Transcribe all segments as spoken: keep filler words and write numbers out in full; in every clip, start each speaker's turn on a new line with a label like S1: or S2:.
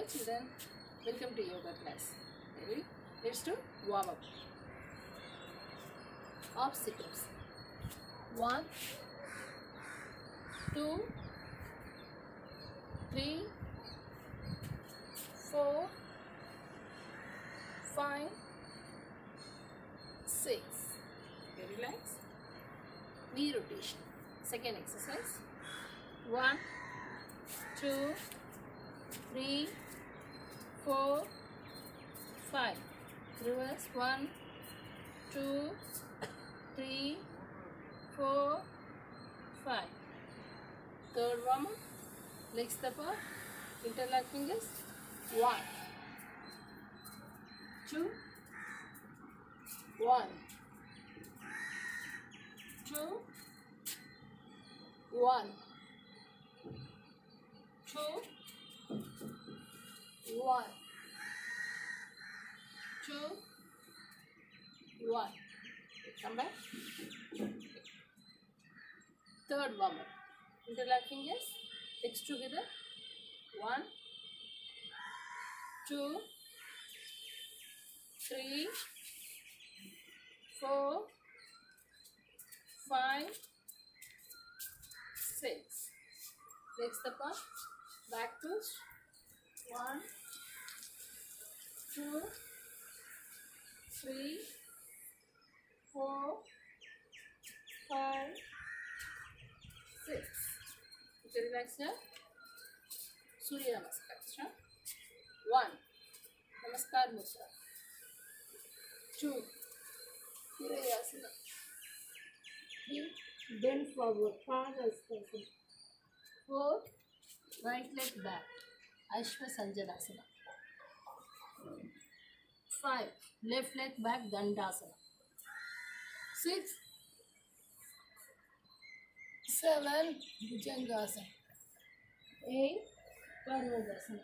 S1: children, welcome to yoga class. Ready? Let's do warm up of sit-ups. One, two, three, four, five, six. Okay, relax. Knee rotation. Second exercise. One, two, three, four, five. Reverse. One, two, three, four, five. Third warm up. Legs apart. Interlock fingers. One, two, one, two, one, two, one, two, one. Come back. Third warm up. Interlock fingers. Legs together. One, two, three, four, five, six. Legs apart. Back push. One, two, three, four, five, six. Okay, relax here. Surya Namaskar. One. Namaskar Mudra. Two. Virayasana. Three. Bend forward. Father's position. Four. Right leg back. Ashwa Sanjanasana. Five. Left leg back. Dandasana. Six. Seven. Bhujangasana. Eight. Parvadasana.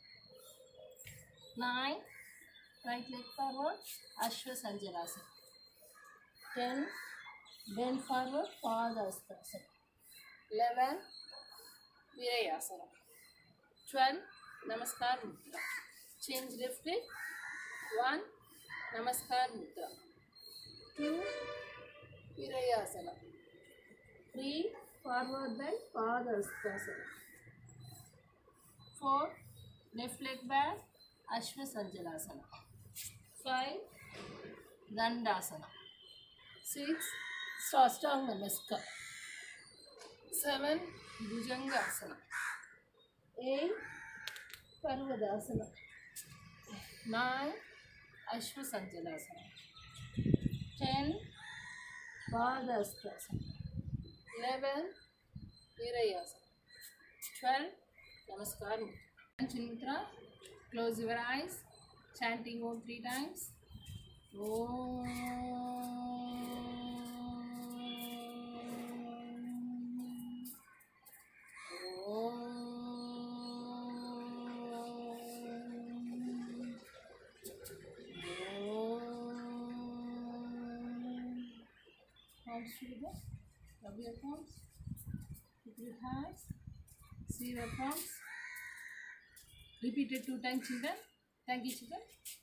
S1: Nine. Right leg forward. Ashwa Sanjanasana. Ten. Bend forward. Padasana. Eleven. Virayasana. Twelve. Namaskar Mudra. Change left leg. One. Namaskar Mudra. Two. Virayasana. Three. Forward bend. Padasana. Four. Left leg back. Ashwa Sanjanasana. Five. Dandasana. Six. Sastang Namaskar. Seven. Bhujangasana. Eight. Parvadasana. Nine. Ashwa Sanjanasana. Ten. Padasana. Eleven. Virayasana. Twelve. Namaskar Mudra. Close your eyes. Chanting Om three times. Om. Om. Palms together. Rub your palms. Keep your hands. See your palms. Repeat it two times, children. Thank you, children.